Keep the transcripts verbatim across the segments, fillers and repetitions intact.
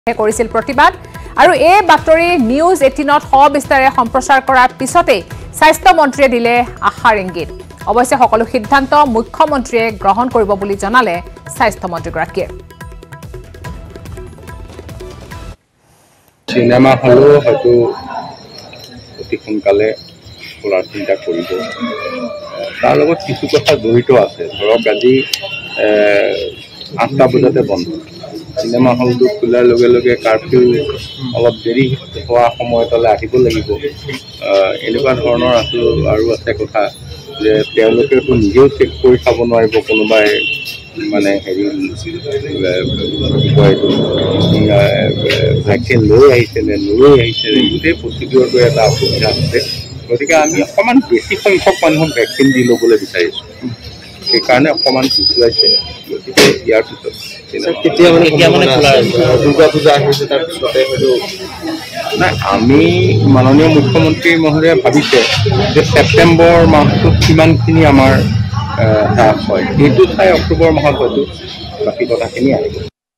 কৰিছিল প্ৰতিবাদ আৰু এই বাতৰি নিউজ এইটিনত সবিস্তাৰে সম্প্ৰচাৰ কৰাৰ পিছতে স্বাস্থ্য মন্ত্ৰীয়ে দিলে আশাৰ ইংগিত অৱশ্যে সকলো সিদ্ধান্ত মুখ্যমন্ত্ৰীয়ে গ্ৰহণ কৰিব বুলি জনালে স্বাস্থ্য মন্ত্ৰীগৰাকীয়ে সিনেমা হলো হয়তো অতি সোনকালে খোলাৰ চিন্তা কৰিব তাৰ লগত কিছু কথা জড়িত আছে ধৰক আজি আঠটা বজাতে বন্ধ সিনেমা হলটো খোলাৰ লগে লগে কাৰফিউ অলপ দেৰি হোৱা সময়তলৈ আহিব লাগিব এনেকুৱা ধৰণৰ আছে আৰু আছে কথা যে তেওঁলোকেতো নিজেও চেক কৰি চাব নোৱাৰিব কোনোবাই মানে হেৰি ভেকচিন লৈ আহিছে নে লৈ আহিছে গোটেই প্ৰচিডিউৰটো এটা অসুবিধা আছে গতিকে আমি অকণমান বেছি সংখ্যক মানুহক ভেকচিন দি ল'বলৈ বিচাৰিছোঁ সেইকাৰণে অকণমান পিছুৱাইছে গতিকে ইয়াৰ পিছত দুৰ্গা পূজা আহিছে তাৰপিছতে হয়তো নাই আমি মাননীয় মুখ্যমন্ত্ৰী মহোদয়ে ভাবিছে যে ছেপ্টেম্বৰ মাহটোত কিমানখিনি আমাৰ হ্ৰাস হয় সেইটো চাই অক্টোবৰ মাহত হয়তো বাকী কথাখিনি আহিব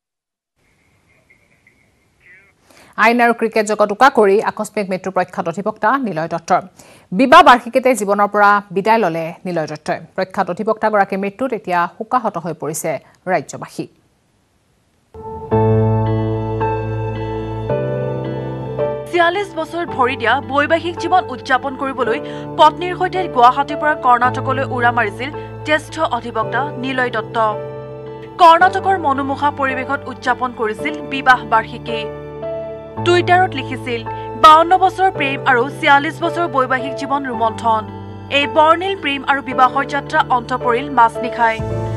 আইন আৰু ক্ৰিকেট জগত উকা কৰি আকস্মিক মৃত্যু প্ৰখ্যাত অধিবক্তা নিলয় দত্তৰ বিবাহ বাৰ্ষিকীতে জীৱনৰ পৰা বিদায় ল'লে নিলয় দত্তই প্ৰখ্যাত অধিবক্তাগৰাকীৰ মৃত্যুত এতিয়া শোকাহত হৈ পৰিছে ৰাজ্যবাসী ছিয়াল্লিছ বছৰ ভৰি দিয়া বৈবাহিক জীৱন উদযাপন কৰিবলৈ পত্নীৰ সৈতে গুৱাহাটীৰ পৰা কৰ্ণাটকলৈ উৰা মাৰিছিল জ্যেষ্ঠ অধিবক্তা নিলয় দত্ত কৰ্ণাটকৰ মনোমোহা পৰিৱেশত উদযাপন কৰিছিল বিবাহ বাৰ্ষিকী টুইটাৰত লিখিছিল বাৱন্ন বছৰ প্ৰেম আৰু ছিয়াল্লিছ বছৰ বৈবাহিক জীৱন ৰোমন্থন এই বৰ্ণিল প্ৰেম আৰু বিবাহৰ যাত্ৰা অন্ত পৰিল মাজনিশাই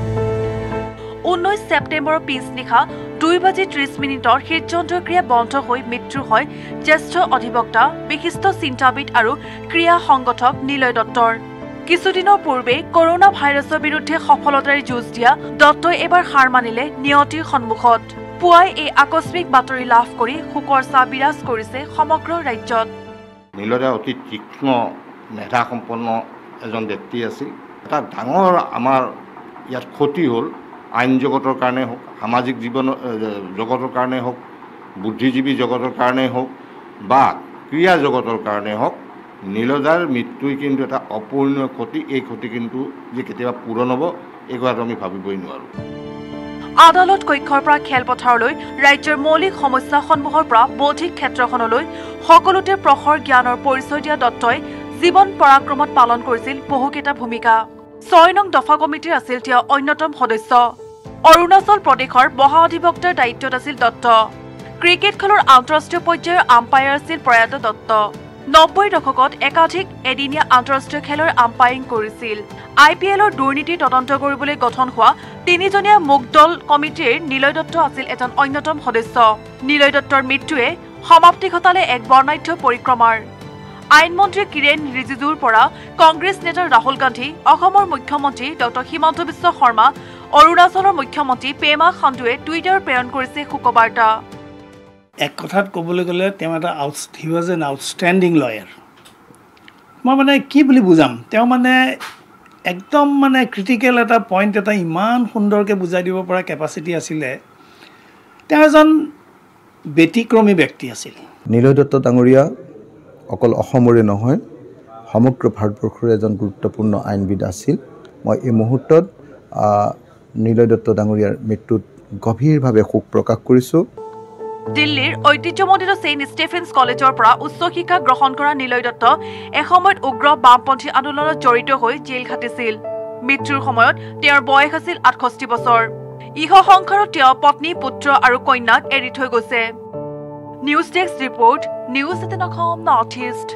ঊনৈছ ছেপ্টেম্বৰৰ পিছনিশা দুই বাজি ত্ৰিশ মিনিটৰ হৃদযন্ত্ৰক্ৰিয়া বন্ধ হৈ মৃত্যু হয় জ্যেষ্ঠ অধিবক্তা বিশিষ্ট চিন্তাবিদ আৰু ক্ৰীড়া সংগঠক নিলয় দত্তৰ কিছুদিনৰ পূৰ্বে কৰোনা ভাইৰাছৰ বিৰুদ্ধে সফলতাৰে যুঁজ দিয়া দত্তই এবাৰ হাৰ মানিলে নিয়তিৰ সন্মুখত পুৱাই এই আকস্মিক বাতৰি লাভ কৰি শোকৰ ছাঁ বিৰাজ কৰিছে সমগ্ৰ ৰাজ্যত নিলয় অতি তীক্ষ্ণ মেধাসম্পন্ন এজন ব্যক্তি আছিল এটা ডাঙৰ আমাৰ ইয়াত ক্ষতি হ'ল আইন জগতৰ কাৰণে হওক সামাজিক জীৱন জগতৰ কাৰণে হওক বুদ্ধিজীৱী জগতৰ কাৰণে হওক বা ক্ৰীড়া জগতৰ কাৰণে হওক নীলদাৰ মৃত্যুই কিন্তু এটা অপূৰ্ণীয় ক্ষতি এই ক্ষতি কিন্তু যে কেতিয়াবা পূৰণ হ'ব এই কথাটো আমি ভাবিবই নোৱাৰোঁ আদালত কক্ষৰ পৰা খেলপথাৰলৈ ৰাজ্যৰ মৌলিক সমস্যাসমূহৰ পৰা বৌদ্ধিক ক্ষেত্ৰখনলৈ সকলোতে প্ৰখৰ জ্ঞানৰ পৰিচয় দিয়া দত্তই জীৱন পৰাক্ৰমত পালন কৰিছিল বহুকেইটা ভূমিকা ছয় নং দফা কমিটিৰ আছিল তেওঁ অন্যতম সদস্য অৰুণাচল প্ৰদেশৰ মহা অধিবক্তাৰ দায়িত্বত আছিল দত্ত ক্ৰিকেট খেলৰ আন্তঃৰাষ্ট্ৰীয় পৰ্যায়ৰ আম্পায়াৰ আছিল প্ৰয়াত দত্ত নব্বৈ দশকত একাধিক এদিনীয়া আন্তঃৰাষ্ট্ৰীয় খেলৰ আম্পায়াৰিং কৰিছিল আই পি এলৰ দুৰ্নীতি তদন্ত কৰিবলৈ গঠন হোৱা তিনিজনীয়া মুকদল কমিটিৰ নিলয় দত্ত আছিল এজন অন্যতম সদস্য নিলয় দত্তৰ মৃত্যুৱে সমাপ্তি ঘটালে এক বৰ্ণাঢ্য পৰিক্ৰমাৰ আইনমন্ত্ৰী কিৰেণ ৰিজিজুৰ পৰা কংগ্ৰেছ নেতা ৰাহুল গান্ধী অসমৰ মুখ্যমন্ত্ৰী ডক্টৰ হিমন্ত বিশ্ব শৰ্মা অৰুণাচলৰ মুখ্যমন্ত্ৰী পেমা খাণ্ডুৱে টুইটাৰ প্ৰেৰণ কৰিছে শোকবাৰ্তা এক কথাত ক'বলৈ গ'লে তেওঁ এটা out he was an outstanding lawyer মই মানে কি বুলি বুজাম তেওঁ মানে একদম মানে ক্ৰিটিকেল এটা পইণ্ট এটা ইমান সুন্দৰকৈ বুজাই দিব পৰা কেপাচিটি আছিলে তেওঁ এজন ব্যতিক্ৰমী ব্যক্তি আছিল নিলয় দত্ত ডাঙৰীয়া অকল অসমৰে নহয় সমগ্ৰ ভাৰতবৰ্ষৰ এজন গুৰুত্বপূৰ্ণ আইনবিদ আছিল মই এই মুহূৰ্তত নিলয় দত্ত ডাঙৰীয়াৰ মৃত্যুত গভীৰভাৱে শোক প্ৰকাশ কৰিছোঁ দিল্লীৰ ঐতিহ্যমণ্ডিত ছেইণ্ট ষ্টেফেন্স কলেজৰ পৰা উচ্চ শিক্ষা গ্ৰহণ কৰা নিলয় দত্ত এসময়ত উগ্ৰ বামপন্থী আন্দোলনত জড়িত হৈ জেল খাটিছিল মৃত্যুৰ সময়ত তেওঁৰ বয়স আছিল আঠষষ্ঠি বছৰ ইহ সংসাৰত তেওঁ পত্নী পুত্ৰ আৰু কন্যাক এৰি থৈ গৈছে news desk report news eighteen Assam North East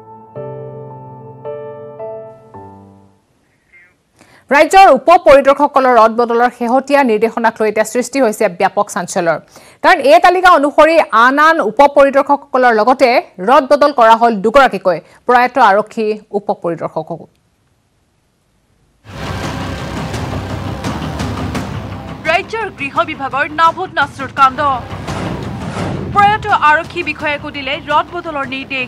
ৰাজ্যৰ উপ পৰিদৰ্শকসকলৰ ৰদ বদলৰ শেহতীয়া নিৰ্দেশনাক লৈ এতিয়া সৃষ্টি হৈছে ব্যাপক চাঞ্চল্যৰ কাৰণ এই তালিকা অনুসৰি আন আন উপ পৰিদৰ্শকসকলৰ লগতে ৰদ বদল কৰা হ'ল দুগৰাকীকৈ প্ৰয়াত আৰক্ষী উপ পৰিদৰ্শকক ৰাজ্যৰ গৃহ বিভাগৰ নাভুত নাছৰুট কাণ্ড প্ৰয়াত আৰক্ষী বিষয়াকো দিলে ৰদ বদলৰ নিৰ্দেশ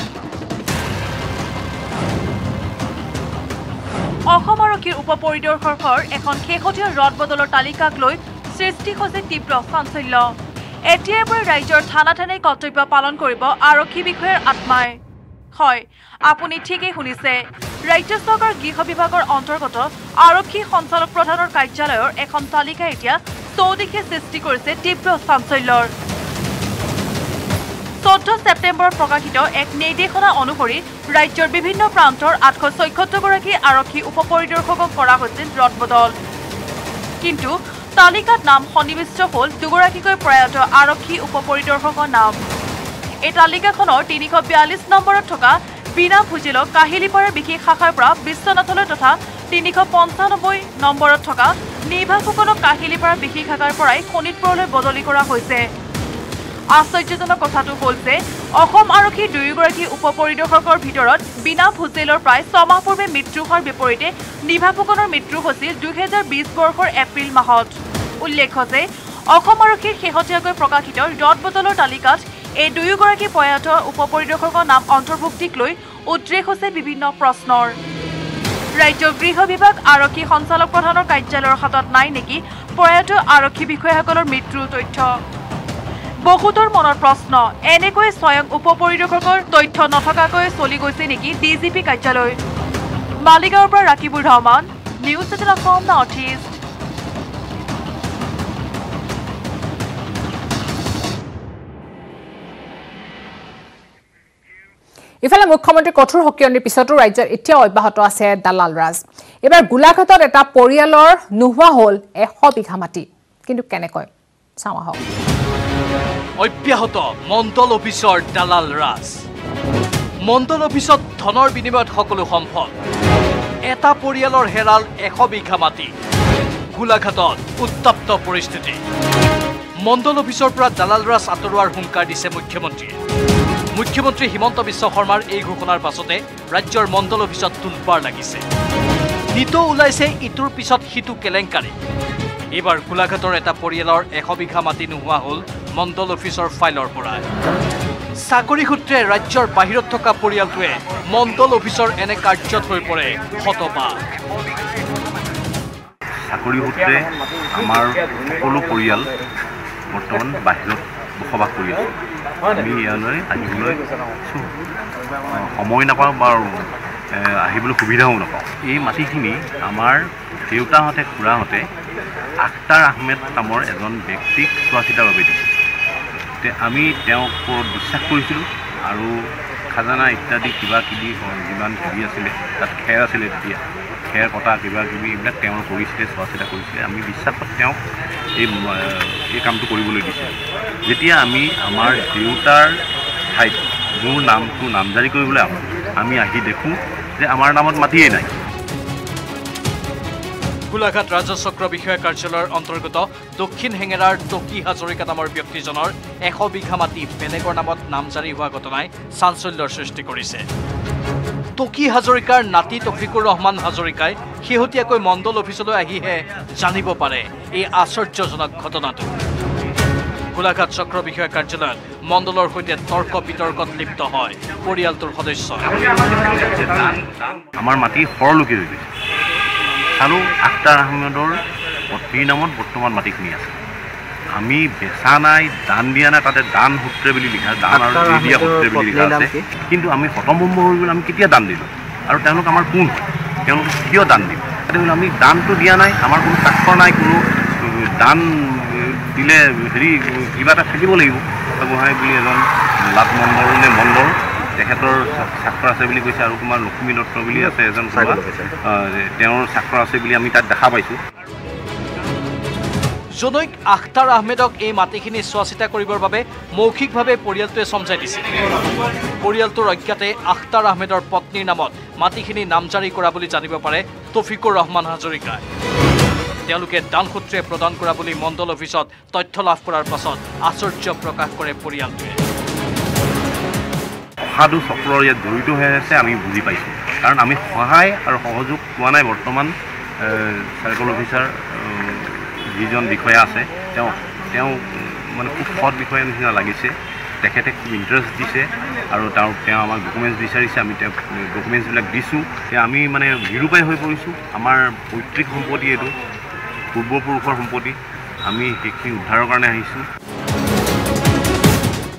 অসম আৰক্ষীৰ উপ পৰিদৰ্শকৰ এখন শেহতীয়া ৰদ বদলৰ তালিকাক লৈ সৃষ্টি হৈছে তীব্ৰ চাঞ্চল্য এতিয়াৰ পৰা ৰাজ্যৰ থানা থানাই কৰ্তব্য পালন কৰিব আৰক্ষী বিষয়াৰ আত্মাই হয় আপুনি ঠিকই শুনিছে ৰাজ্য চৰকাৰ গৃহ বিভাগৰ অন্তৰ্গত আৰক্ষী সঞ্চালক প্ৰধানৰ কাৰ্যালয়ৰ এখন তালিকা এতিয়া চৌদিশে সৃষ্টি কৰিছে তীব্ৰ চাঞ্চল্যৰ চৈধ্য ছেপ্টেম্বৰত প্ৰকাশিত এক নিৰ্দেশনা অনুসৰি ৰাজ্যৰ বিভিন্ন প্ৰান্তৰ আঠশ ছয়সত্তৰ গৰাকী আৰক্ষী উপ পৰিদৰ্শকক কৰা হৈছিল ৰদবদল কিন্তু তালিকাত নাম সন্নিবিষ্ট হ'ল দুগৰাকীকৈ প্ৰয়াত আৰক্ষী উপ পৰিদৰ্শকৰ নাম এই তালিকাখনৰ তিনিশ বিয়াল্লিছ নম্বৰত থকা বিনা ভুজিলক কাহিলীপাৰা বিশেষ শাখাৰ পৰা বিশ্বনাথলৈ তথা তিনিশ পঞ্চানব্বৈ নম্বৰত থকা নিভা ফুকনক কাহিলীপাৰা বিশেষ শাখাৰ পৰাই শোণিতপুৰলৈ বদলি কৰা হৈছে আশ্চৰ্যজনক কথাটো হ'ল যে অসম আৰক্ষীৰ দুয়োগৰাকী উপ পৰিদৰ্শকৰ ভিতৰত বিনা ভুজেলৰ প্ৰায় ছমাহ পূৰ্বে মৃত্যু হোৱাৰ বিপৰীতে নিভা ফুকনৰ মৃত্যু হৈছিল দুহেজাৰ বিশ বৰ্ষৰ এপ্ৰিল মাহত উল্লেখ্য যে অসম আৰক্ষীৰ শেহতীয়াকৈ প্ৰকাশিত ৰদবদলৰ তালিকাত এই দুয়োগৰাকী প্ৰয়াত উপ পৰিদৰ্শকৰ নাম অন্তৰ্ভুক্তিক লৈ উদ্ৰেক হৈছে বিভিন্ন প্ৰশ্নৰ ৰাজ্যৰ গৃহ বিভাগ আৰক্ষী সঞ্চালক প্ৰধানৰ কাৰ্যালয়ৰ হাতত নাই নেকি প্ৰয়াত আৰক্ষী বিষয়াসকলৰ মৃত্যুৰ তথ্য বহুতৰ মনৰ প্ৰশ্ন এনেকৈ স্বয়ং উপ পৰিদৰ্শকৰ তথ্য নথকাকৈ চলি গৈছে নেকি ডিজিপি কাৰ্যালয় মালিগাঁৱৰ পৰা Rakibur Rahman news eighteen Assam North East ইফালে মুখ্যমন্ত্ৰী কঠোৰ সকিয়নিৰ পিছতো ৰাজ্যত এতিয়াও অব্যাহত আছে দালাল ৰাজ এবাৰ গোলাঘাটত এটা পৰিয়ালৰ নোহোৱা হ'ল এশ বিঘা মাটি কিন্তু কেনেকৈ চাওঁ আহক অব্যাহত মণ্ডল অফিচৰ দালাল ৰাজ মণ্ডল অফিচত ধনৰ বিনিময়ত সকলো সম্ভৱ এটা পৰিয়ালৰ হেৰাল এশ বিঘা মাটি গোলাঘাটত উত্তপ্ত পৰিস্থিতি মণ্ডল অফিচৰ পৰা দালাল ৰাজ আঁতৰোৱাৰ হুংকাৰ দিছে মুখ্যমন্ত্ৰীয়ে মুখ্যমন্ত্ৰী হিমন্ত বিশ্ব শৰ্মাৰ এই ঘোষণাৰ পাছতে ৰাজ্যৰ মণ্ডল অফিচত তুলপাৰ লাগিছে নিতো ওলাইছে ইটোৰ পিছত সিটো কেলেংকাৰী এবাৰ গোলাঘাটৰ এটা পৰিয়ালৰ এশ বিঘা মাটি নোহোৱা হ'ল মণ্ডল অফিচৰ ফাইলৰ পৰা চাকৰি সূত্ৰে ৰাজ্যৰ বাহিৰত থকা পৰিয়ালটোৱে মণ্ডল অফিচৰ এনে কাৰ্যত হৈ পৰে হতবাক চাকৰি সূত্ৰে আমাৰ সকলো পৰিয়াল বৰ্তমান বাহিৰত বসবাস কৰি আছোঁ আমি ইয়ালৈ আহিবলৈ সময় নাপাওঁ বা আহিবলৈ সুবিধাও নাপাওঁ এই মাটিখিনি আমাৰ দেউতাহঁতে খুৰাহঁতে আখতাৰ আহমেদ নামৰ এজন ব্যক্তিক চোৱা চিতাৰ বাবে দিছিল আমি তেওঁক ওপৰত বিশ্বাস কৰিছিলোঁ আৰু খাজানা ইত্যাদি কিবা কিবি যিমান হেৰি আছিলে তাত খেৰ আছিলে তেতিয়া খেৰ কটা কিবা কিবি এইবিলাক তেওঁ কৰিছিলে চোৱা চিতা কৰিছিলে আমি বিশ্বাসত তেওঁক এই এই কামটো কৰিবলৈ দিছিলোঁ যেতিয়া আমি আমাৰ দেউতাৰ ঠাইত মোৰ নামটো নামজাৰি কৰিবলৈ আহোঁ আমি আহি দেখোঁ যে আমাৰ নামত মাটিয়েই নাই গোলাঘাট ৰাজচক্ৰ বিষয়া কাৰ্যালয়ৰ অন্তৰ্গত দক্ষিণ হেঙেৰাৰ টকি হাজৰিকা নামৰ ব্যক্তিজনৰ এশ বিঘা মাটি বেলেগৰ নামত নামজাৰি হোৱা ঘটনাই চাঞ্চল্যৰ সৃষ্টি কৰিছে টকি হাজৰিকাৰ নাতি তফিকুৰ ৰহমান হাজৰিকাই শেহতীয়াকৈ মণ্ডল অফিচলৈ আহিহে জানিব পাৰে এই আশ্চৰ্যজনক ঘটনাটো গোলাঘাট চক্ৰ বিষয়া কাৰ্যালয়ত মণ্ডলৰ সৈতে তৰ্ক বিতৰ্কত লিপ্ত হয় পৰিয়ালটোৰ সদস্য আমাৰ মাটি সৰলুকি হৈ গৈছে চালোঁ আখতাৰ আহমেদৰ পত্নীৰ নামত বৰ্তমান মাটিখিনি আছে আমি বেচা নাই দান দিয়া নাই তাতে দান সূত্ৰে বুলি লিখা দান আৰু দিয়া সূত্ৰে বুলি লিখা আছে কিন্তু আমি হতভম্ব হৈ গ'ল আমি কেতিয়া দান দিলোঁ আৰু তেওঁলোক আমাৰ কোন তেওঁলোক কিয় দান দিব তেতিয়াহ'লে আমি দানটো দিয়া নাই আমাৰ কোনো স্বাক্ষৰ নাই কোনো দান দিলে হেৰি কিবা এটা থাকিব লাগিব গোহাঁই বুলি এজন লাট মণ্ডল নে মণ্ডল তেখেতৰ স্বাক্ষৰ আছে বুলি কৈছে আৰু কুমাৰ লক্ষ্মী দত্ত বুলি আছে এজন তেওঁৰ স্বাক্ষৰ আছে বুলি আমি তাত দেখা পাইছোঁ জনৈক আখতাৰ আহমেদক এই মাটিখিনি চোৱা চিতা কৰিবৰ বাবে মৌখিকভাৱে পৰিয়ালটোৱে সমজাই দিছিল পৰিয়ালটোৰ অজ্ঞাতে আখতাৰ আহমেদৰ পত্নীৰ নামত মাটিখিনি নামজাৰি কৰা বুলি জানিব পাৰে তফিকুৰ ৰহমান হাজৰিকাই তেওঁলোকে দানসূত্ৰে প্ৰদান কৰা বুলি মণ্ডল অফিচত তথ্য লাভ কৰাৰ পাছত আশ্চৰ্য প্ৰকাশ কৰে পৰিয়ালটোৱে অসাধু চক্ৰৰ ইয়াত জড়িত হৈ আছে আমি বুজি পাইছোঁ কাৰণ আমি সহায় আৰু সহযোগ পোৱা নাই বৰ্তমান চাৰ্কল অফিচাৰ যিজন বিষয়া আছে তেওঁ তেওঁ মানে খুব সৎ বিষয়াৰ নিচিনা লাগিছে তেখেতে খুব ইণ্টাৰেষ্ট দিছে আৰু তেওঁ তেওঁ আমাক ডকুমেণ্টছ বিচাৰিছে আমি তেওঁক ডকুমেণ্টছবিলাক দিছোঁ এতিয়া আমি মানে নিৰুপায় হৈ পৰিছোঁ আমাৰ পৈতৃক সম্পত্তি এইটো পূৰ্বপুৰুষৰ সম্পত্তি আমি সেইখিনি উদ্ধাৰৰ কাৰণে আহিছোঁ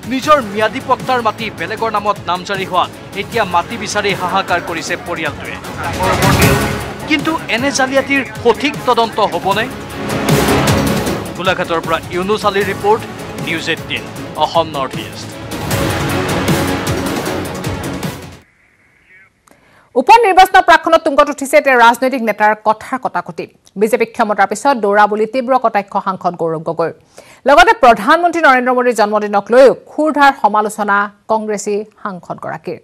নিজৰ ম্যাদী পট্টাৰ মাটি বেলেগৰ নামত নামজাৰি হোৱাত এতিয়া মাটি বিচাৰি হাহাকাৰ কৰিছে পৰিয়ালটোৱে কিন্তু এনে জালিয়াতিৰ সঠিক তদন্ত হ'বনে গোলাঘাটৰ পৰা ইউনুছ আলীৰ report news eighteen Assam North East উপনিৰ্বাচনৰ প্ৰাক্ষণত তুংগত উঠিছে এটা ৰাজনৈতিক নেতাৰ কথাৰ কটাকটি বিজেপি ক্ষমতাৰ পিছত দৌৰা বুলি তীব্ৰ কটাক্ষ সাংসদ গৌৰৱ গগৈ লগতে প্ৰধানমন্ত্ৰী নৰেন্দ্ৰ মোদীৰ জন্মদিনক লৈ খুৰধাৰ সমালোচনা কংগ্ৰেছী সাংসদগৰাকীৰ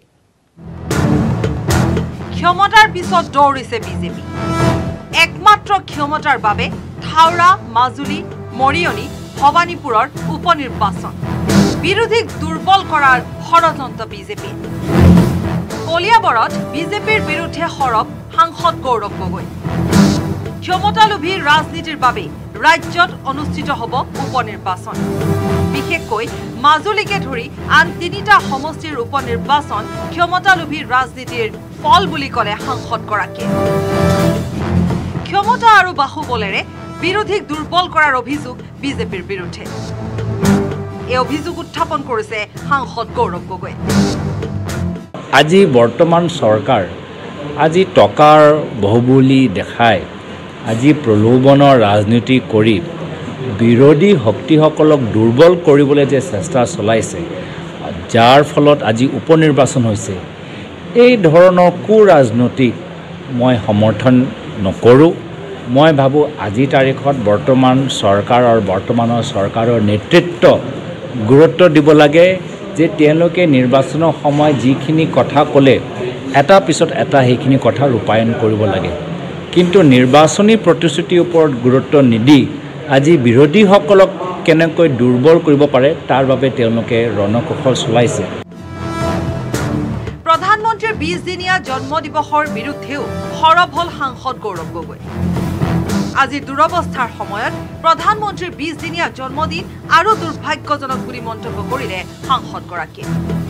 ক্ষমতাৰ পিছত দৌৰিছে বিজেপি একমাত্ৰ ক্ষমতাৰ বাবে থাউৰা মাজুলী মৰিয়নি ভৱানীপুৰৰ উপনিৰ্বাচন বিৰোধীক দুৰ্বল কৰাৰ ষড়যন্ত্ৰ বিজেপি কলিয়াবৰত বিজেপিৰ বিৰুদ্ধে সৰব সাংসদ গৌৰৱ গগৈ ক্ষমতালোভী ৰাজনীতিৰ বাবে ৰাজ্যত অনুষ্ঠিত হ'ব উপনিৰ্বাচন বিশেষকৈ মাজুলীকে ধৰি আন তিনিটা সমষ্টিৰ উপনিৰ্বাচন ক্ষমতালোভী ৰাজনীতিৰ ফল বুলি ক'লে সাংসদগৰাকীয়ে ক্ষমতা আৰু বাহুবলেৰে বিৰোধীক দুৰ্বল কৰাৰ অভিযোগ বিজেপিৰ বিৰুদ্ধে এই অভিযোগ উত্থাপন কৰিছে সাংসদ গৌৰৱ গগৈ আজি বৰ্তমান চৰকাৰ আজি টকাৰ বহুবুলি দেখায় আজি প্ৰলোভনৰ ৰাজনীতি কৰি বিৰোধী শক্তিসকলক দুৰ্বল কৰিবলৈ যে চেষ্টা চলাইছে যাৰ ফলত আজি উপনিৰ্বাচন হৈছে এই ধৰণৰ কু ৰাজনীতিক মই সমৰ্থন নকৰোঁ মই ভাবোঁ আজি তাৰিখত বৰ্তমান চৰকাৰৰ বৰ্তমানৰ চৰকাৰৰ নেতৃত্ব গুৰুত্ব দিব লাগে যে তেওঁলোকে নিৰ্বাচনৰ সময় যিখিনি কথা ক'লে এটা পিছত এটা সেইখিনি কথা ৰূপায়ণ কৰিব লাগে কিন্তু নিৰ্বাচনী প্ৰতিশ্ৰুতিৰ ওপৰত গুৰুত্ব নিদি আজি বিৰোধীসকলক কেনেকৈ দুৰ্বল কৰিব পাৰে তাৰ বাবে তেওঁলোকে ৰণকৌশল চলাইছে প্ৰধানমন্ত্ৰীৰ বিশ দিনীয়া জন্ম দিৱসৰ বিৰুদ্ধেও সৰব হ'ল সাংসদ গৌৰৱ গগৈ আজি দুৰৱস্থাৰ সময়ত প্ৰধানমন্ত্ৰীৰ বিশ দিনীয়া জন্মদিন আৰু দুৰ্ভাগ্যজনক বুলি মন্তব্য কৰিলে সাংসদগৰাকীয়ে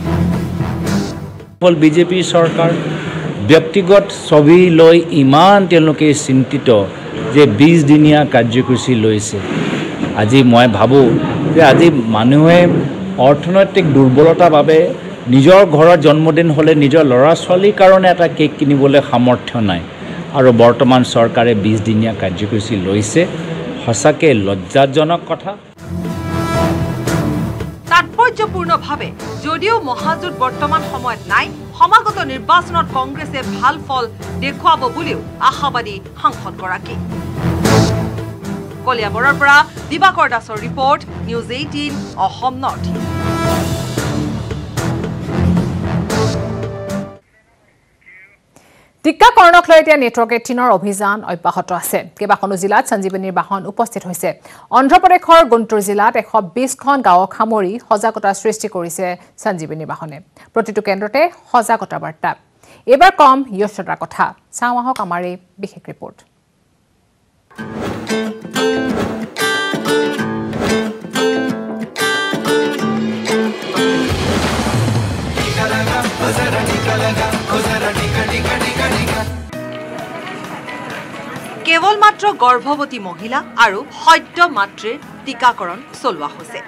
বিজেপি চৰকাৰ ব্যক্তিগত ছবি লৈ ইমান তেওঁলোকে চিন্তিত যে বিশ দিনীয়া কাৰ্যসূচী লৈছে আজি মই ভাবোঁ যে আজি মানুহে অৰ্থনৈতিক দুৰ্বলতাৰ বাবে নিজৰ ঘৰৰ জন্মদিন হ'লে নিজৰ ল'ৰা ছোৱালীৰ কাৰণে এটা কেক কিনিবলৈ সামৰ্থ্য নাই আৰু বৰ্তমান চৰকাৰে বিশ দিনীয়া কাৰ্যসূচী লৈছে সঁচাকৈ লজ্জাজনক কথা তাৎপৰ্যপূৰ্ণভাৱে যদিও মহাজোঁট বৰ্তমান সময়ত নাই সমাগত নিৰ্বাচনত কংগ্ৰেছে ভাল ফল দেখুৱাব বুলিও আশাবাদী সাংসদগৰাকী কলিয়াবৰৰ পৰা দিবাকৰ দাসৰ report news eighteen Assam North East টিকাকৰণক লৈ এতিয়া নেটৱৰ্ক এইটিনৰ অভিযান অব্যাহত আছে কেইবাখনো জিলাত সঞ্জীৱনীৰ বাহন উপস্থিত হৈছে অন্ধ্ৰপ্ৰদেশৰ গুণ্টুৰ জিলাত এশ বিশখন গাঁৱক সামৰি সজাগতা সৃষ্টি কৰিছে সঞ্জীৱনী বাহনে প্ৰতিটো কেন্দ্ৰতে সজাগতা বাৰ্তা এবাৰ কম য়শোদাৰ কথা চাওঁ আহক আমাৰ এই বিশেষ ৰিপৰ্ট কেৱল মাত্ৰ গৰ্ভৱতী মহিলা আৰু সদ্য মাতৃৰ টিকাকৰণ চলোৱা হৈছে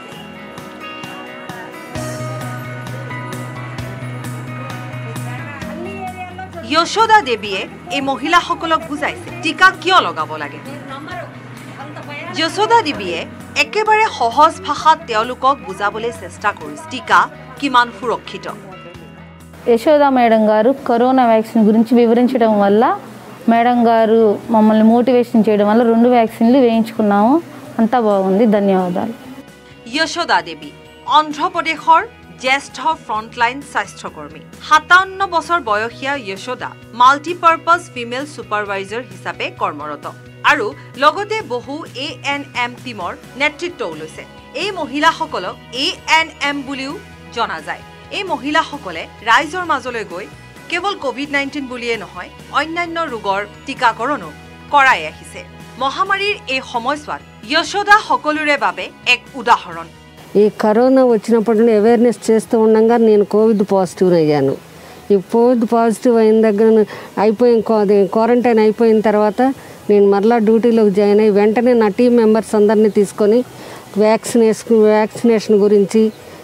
য়শোদা দেৱীয়ে এই মহিলাসকলক বুজাইছে টিকা কিয় লগাব লাগে য়শোদা দেৱীয়ে একেবাৰে সহজ ভাষাত তেওঁলোকক বুজাবলৈ চেষ্টা কৰিছে টিকা কিমান সুৰক্ষিত యశోద మేడం గారు కరోనా వ్యాక్సిన్ గురించి వివరించడం వల్ల మేడం గారు మమ్మల్ని మోటివేషన్ చేయడం వల్ల రెండు వ్యాక్సిన్లు వేయించుకున్నాము అంతా బాగుంది ధన్యవాదాలు యశోదా দেৱী অন্ধ্ৰপ্ৰদেশৰ জ্যেষ্ঠ ফ্ৰণ্টলাইন স্বাস্থ্যকৰ্মী সাতাৱন্ন বছৰ বয়সীয়া যশোদা মাল্টিপাৰ্পাজ ফিমেল ছুপাৰভাইজাৰ হিচাপে কৰ্মৰত আৰু লগতে বহু এ এন এম টিমৰ নেতৃত্বও লৈছে এই মহিলাসকলক এ এন এম বুলিও জনা যায় এই মহিলাসকলে ৰাইজৰ মাজলৈ গৈ কেৱল কোভিড নাইনটিন বুলিয়ে নহয় অন্যান্য ৰোগৰ টিকাকৰণো কৰাই আহিছে মহামাৰীৰ এই সময়ছোৱাত যশোদা সকলোৰে বাবে এক উদাহৰণ ఈ కరోనా వచ్చినప్పుడు అవేర్నెస్ చేస్తూ ఉండగా నేను కోవిడ్ పాజిటివ్ అయ్యాను ఈ కోవిడ్ పాజిటివ్ అయిన దగ్గర అయిపోయిన క్వారంటైన్ అయిపోయిన తర్వాత నేను మరలా డ్యూటీలోకి జాయిన్ అయ్యి వెంటనే నా టీం మెంబర్స్ అందరినీ తీసుకొని వ్యాక్సినేషన్ వ్యాక్సినేషన్ గురించి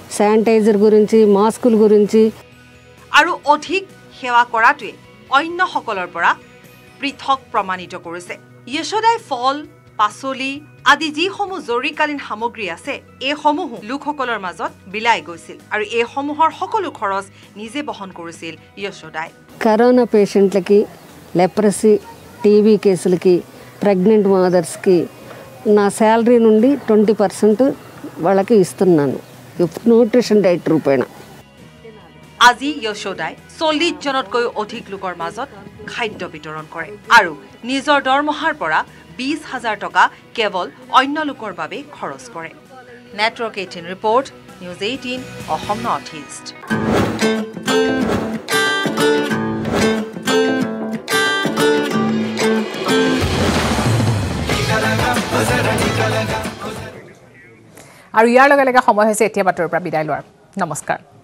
శానిటైజర్ గురించి మాస్కుల గురించి আৰু অধিক সেৱা কৰাটোৱে অন্যসকলৰ পৰা পৃথক প্ৰমাণিত কৰিছে যশোদাই ফল পাচলি আদি যিসমূহ জৰুৰীকালীন সামগ্ৰী আছে এইসমূহ লোকসকলৰ মাজত বিলাই গৈছিল আৰু এইসমূহৰ সকলো খৰচ নিজে বহন কৰিছিল যশোদাই కరోనా పేషెంట్లకి లెప్రసీ టీబీ కేసులకి ప్రెగ్నెంట్ మదర్స్కి నా శాలరీ నుండి ట్వంటీ పర్సెంట్ వాళ్ళకి ఇస్తున్నాను న్యూట్రిషన్ డైట్ రూపేణ আজি যশোদাই চল্লিছ জনতকৈ অধিক লোকৰ মাজত খাদ্য বিতৰণ কৰে আৰু নিজৰ দৰমহাৰ পৰা বিশ হাজাৰ টকা কেৱল অন্য লোকৰ বাবে খৰচ কৰে network eighteen report news eighteen Assam North East আৰু ইয়াৰ লগে লগে সময় হৈছে এতিয়া বাতৰিৰ পৰা বিদায় লোৱাৰ নমস্কাৰ